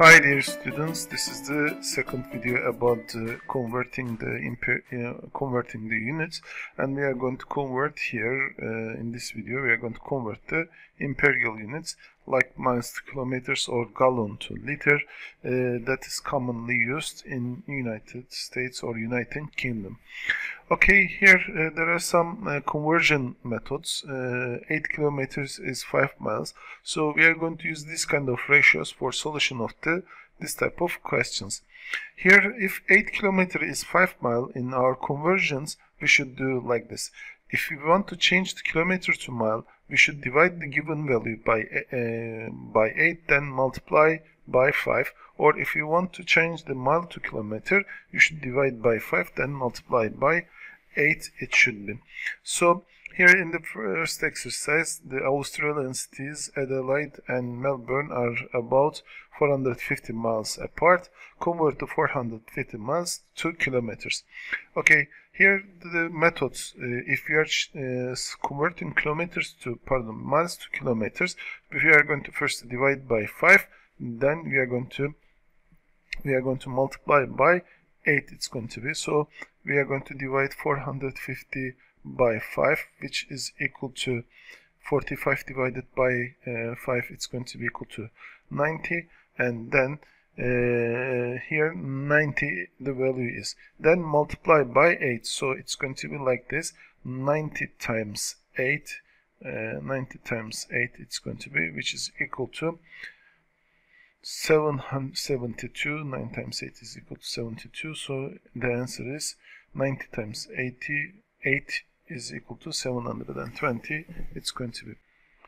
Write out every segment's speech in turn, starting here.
Hi dear students, this is the second video about converting the units, and we are going to convert here in this video. We are going to convert the imperial units like miles to kilometers or gallon to liter that is commonly used in United States or United Kingdom. Okay, here there are some conversion methods. 8 kilometers is 5 miles. So we are going to use this kind of ratios for solution of this type of questions. Here, if 8 kilometer is 5 mile in our conversions, we should do like this. If we want to change the kilometer to mile, we should divide the given value by 8, then multiply by 5. Or if you want to change the mile to kilometer, you should divide by 5, then multiply by 8 it should be. So here in the first exercise, the Australian cities Adelaide and Melbourne are about 450 miles apart. Convert the 450 miles to kilometers. Okay, here the methods. If we are converting miles to kilometers, we are going to first divide by 5. Then we are going to multiply by 8. It's going to be, so we are going to divide 450 by 5, which is equal to 45 divided by 5. It's going to be equal to 90, and then here 90 the value is. Then multiply by 8, so it's going to be like this: 90 times 8, 90 times 8 it's going to be, which is equal to 772. 9 times 8 is equal to 72, so the answer is 90 times 88 is equal to 720. It's going to be.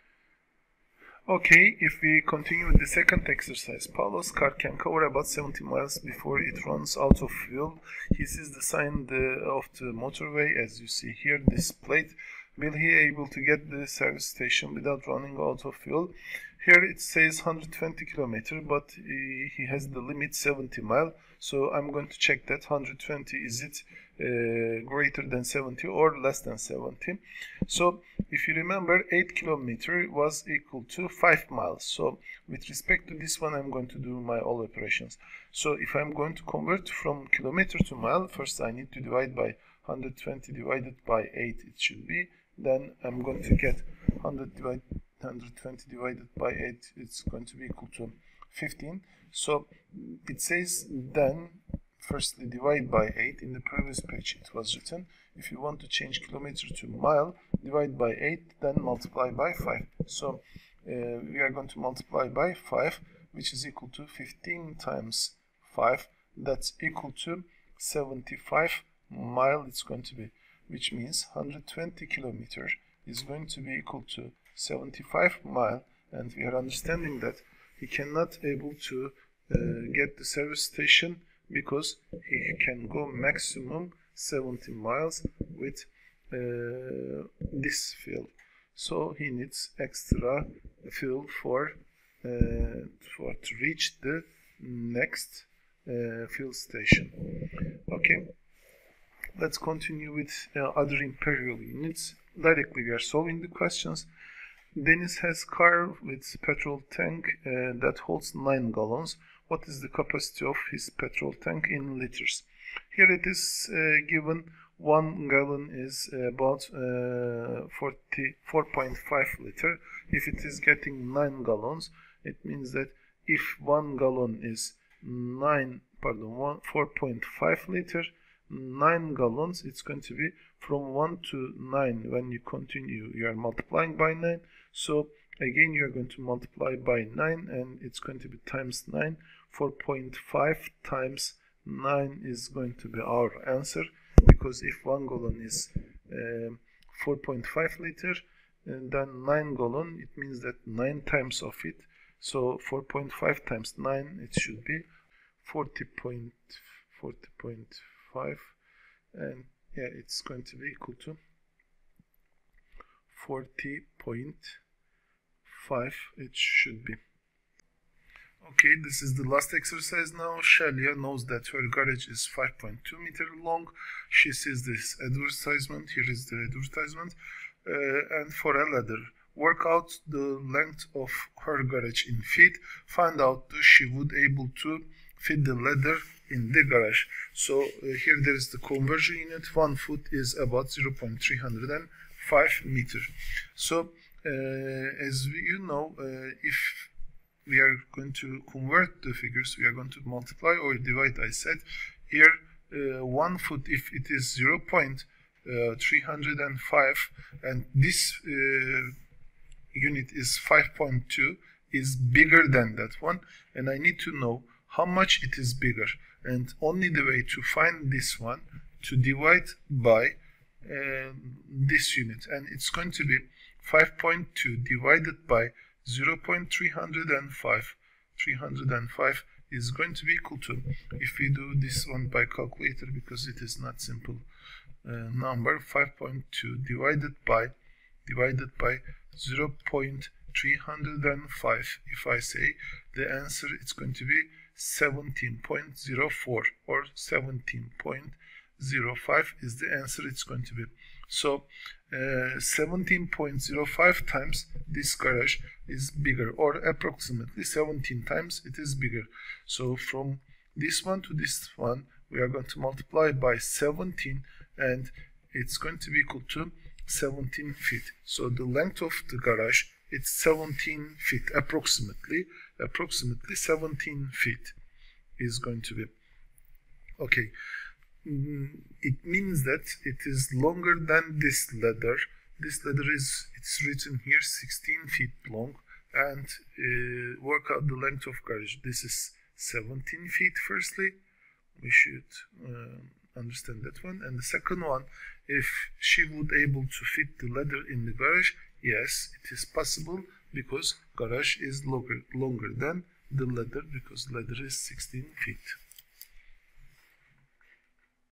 Okay, if we continue with the second exercise, Paulo's car can cover about 70 miles before it runs out of fuel. He sees the sign of the motorway, as you see here, displayed. Will he able to get the service station without running out of fuel? Here it says 120 kilometer, but he has the limit 70 mile. So I'm going to check that 120, is it greater than 70 or less than 70? So if you remember, 8 kilometer was equal to 5 miles. So with respect to this one, I'm going to do my all operations. So if I'm going to convert from kilometer to mile, first I need to divide by 120 divided by 8 it should be. Then I'm going to get 120 divided by 8, it's going to be equal to 15. So it says then firstly divide by 8. In the previous page it was written, if you want to change kilometer to mile, divide by 8, then multiply by 5. So we are going to multiply by 5, which is equal to 15 times 5. That's equal to 75 mile it's going to be, which means 120 kilometer is going to be equal to 75 mile, and we are understanding that he cannot able to get the service station because he can go maximum 70 miles with this fuel. So he needs extra fuel for to reach the next fuel station. Okay, let's continue with other imperial units. Directly we are solving the questions. Dennis has car with petrol tank that holds 9 gallons. What is the capacity of his petrol tank in liters? Here it is given 1 gallon is about 4.5 liter. If it is getting 9 gallons, it means that if 1 gallon is 4.5 liter, 9 gallons, it's going to be from 1 to 9. When you continue, you are multiplying by 9. So again, you are going to multiply by 9, and it's going to be times 9. 4.5 times 9 is going to be our answer, because if 1 gallon is 4.5 liter, and then 9 gallon, it means that 9 times of it. So 4.5 times 9, it should be 40.5, and yeah, it's going to be equal to 40.5 it should be. Okay, this is the last exercise now. Shelia knows that her garage is 5.2 meter long. She sees this advertisement. Here is the advertisement. And for a ladder work out the length of her garage in feet, find out that she would able to fit the ladder in the garage. So here there is the conversion unit. 1 foot is about 0.305 meter. So as you know, if we are going to convert the figures, we are going to multiply or divide. I said here 1 foot, if it is 0.305 and this unit is 5.2, is bigger than that one, and I need to know how much it is bigger, and only the way to find this one to divide by this unit, and it's going to be 5.2 divided by 0.305. 305 is going to be equal to, if we do this one by calculator because it is not simple number, 5.2 divided by 0.305. If I say the answer, it's going to be 17.04 or 17.05 is the answer it's going to be. So 17.05 times this garage is bigger, or approximately 17 times it is bigger. So from this one to this one we are going to multiply by 17, and it's going to be equal to 17 feet. So the length of the garage, it's 17 feet, approximately 17 feet is going to be. Okay, it means that it is longer than this ladder. This ladder is, it's written here 16 feet long, and work out the length of garage. This is 17 feet. Firstly, we should understand that one. And the second one, if she would able to fit the ladder in the garage, yes, it is possible, because garage is longer than the ladder, because ladder is 16 feet.